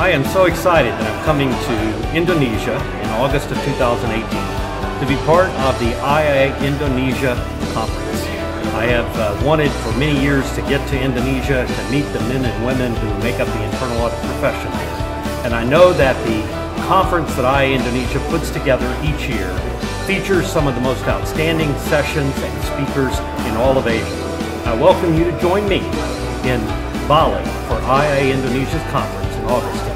I am so excited that I'm coming to Indonesia in August of 2018 to be part of the IAA Indonesia conference. I have wanted for many years to get to Indonesia to meet the men and women who make up the internal audit profession here. And I know that the conference that IAA Indonesia puts together each year features some of the most outstanding sessions and speakers in all of Asia. I welcome you to join me in Bali for IAA Indonesia's conference in August.